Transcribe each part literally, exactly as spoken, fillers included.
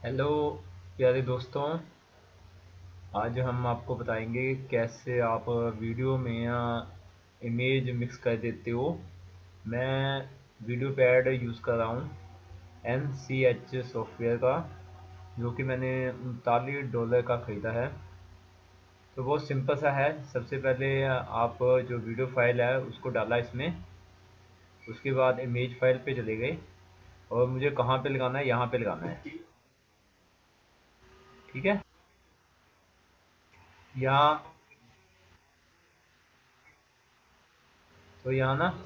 Hello प्यारे दोस्तों। आज हम आपको बताएंगे कैसे आप वीडियो में इमेज मिक्स कर देते हो। मैं वीडियो पैड यूज़ कर रहा हूँ एन सी एच सॉफ्टवेयर का, जो कि मैंने उनतालीस डॉलर का ख़रीदा है। तो बहुत सिंपल सा है। सबसे पहले आप जो वीडियो फाइल है उसको डाला इसमें, उसके बाद इमेज फाइल पे चले गए और मुझे कहाँ पे लगाना है, यहाँ पे लगाना है। ठीक है। यहाँ तो यहाँ ना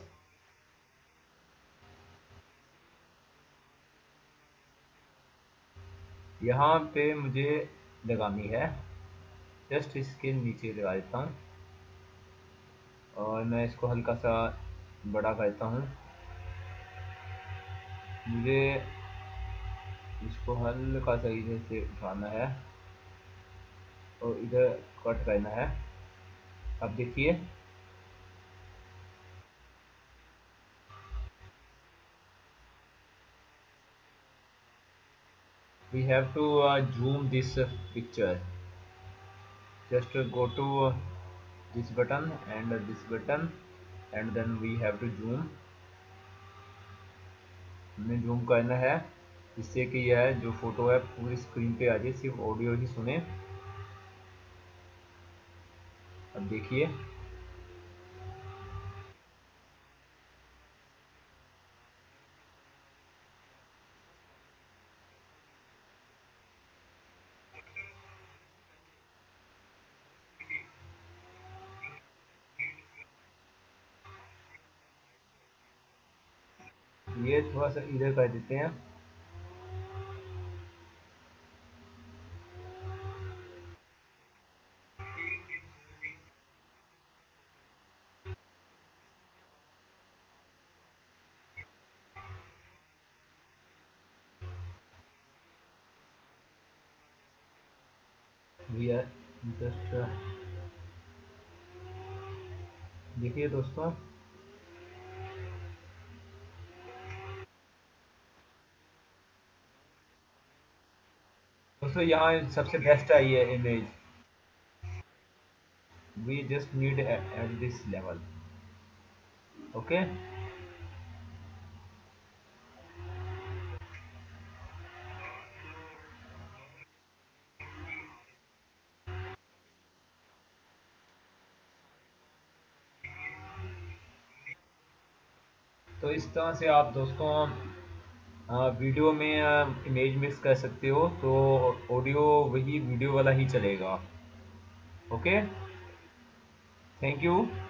यहाँ पे मुझे लगानी है, जस्ट इसके नीचे लगा देता हूँ और मैं इसको हल्का सा बड़ा करता हूँ। मुझे इसको हल्का सा इधर से उठाना है और इधर कट करना है। अब देखिए, we have to zoom this picture. Just go to this button and this button and then we have to zoom. हमें जूम करना है जिससे कि यह जो फोटो है पूरी स्क्रीन पे आ जाए, सिर्फ ऑडियो ही सुने। अब देखिए, ये थोड़ा सा इधर कर देते हैं। वी आर जस्ट देखिए दोस्तों, दोस्तों यहाँ सबसे बेस्ट आई है image. We just need at this level. Okay. तो इस तरह से आप दोस्तों आ, वीडियो में इमेज मिक्स कर सकते हो, तो ऑडियो वही वीडियो वाला ही चलेगा। Okay, thank you.